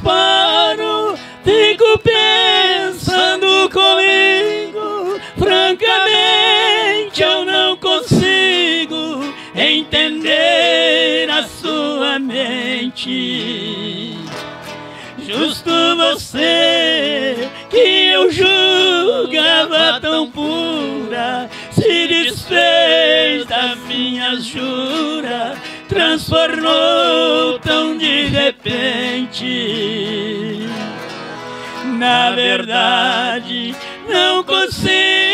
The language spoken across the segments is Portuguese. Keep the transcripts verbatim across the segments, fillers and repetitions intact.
paro, fico pensando comigo. Francamente eu não consigo entender a sua mente. Justo você, que eu julgava tão pura, se desfez da minha jura, transformou tão de repente. Na verdade, não consigo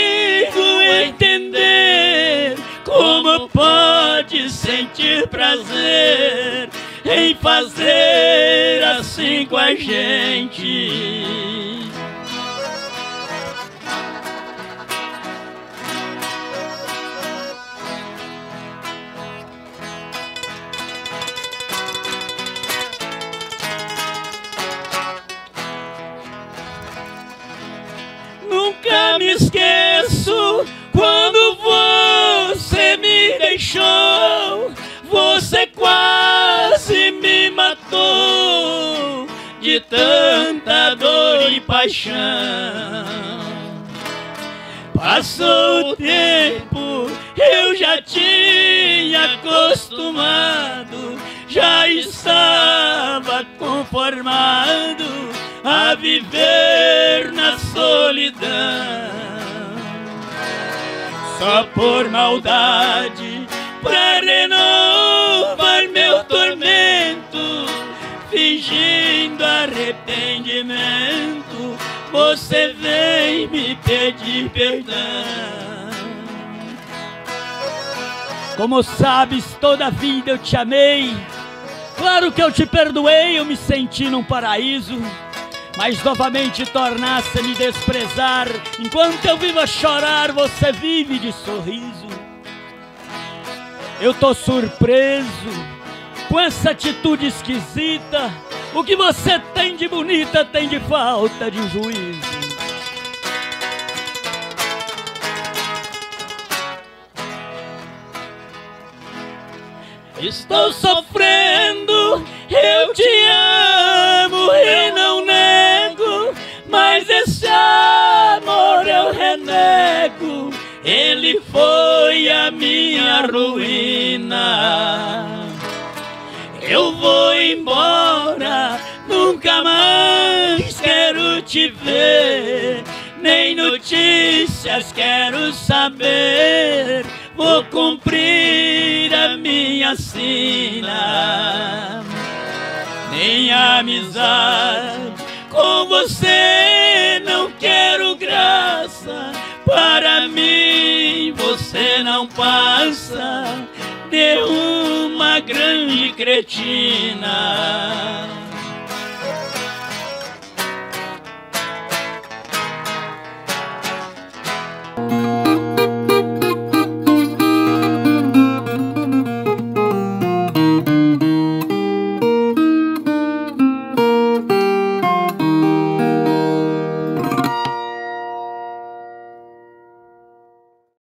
entender como pode sentir prazer em fazer assim com a gente. Nunca me esqueço quando você me deixou. Você quase me matou de tanta dor e paixão. Passou o tempo, eu já tinha acostumado, já estava conformado a viver na solidão. Só por maldade, pra renovar meu tormento, fingindo arrependimento, você vem me pedir perdão. Como sabes, toda a vida eu te amei. Claro que eu te perdoei, eu me senti num paraíso. Mas novamente tornasse a me desprezar. Enquanto eu vivo a chorar, você vive de sorriso. Eu tô surpreso com essa atitude esquisita. O que você tem de bonita tem de falta de juízo. Estou sofrendo, eu te amo e não nego, mas esse amor eu renego. Ele foi a minha ruína. Eu vou embora, nunca mais quero te ver, nem notícias quero saber. Vou cumprir a minha sina. Nem amizade com você não quero graça. Para mim você não passa de uma grande cretina.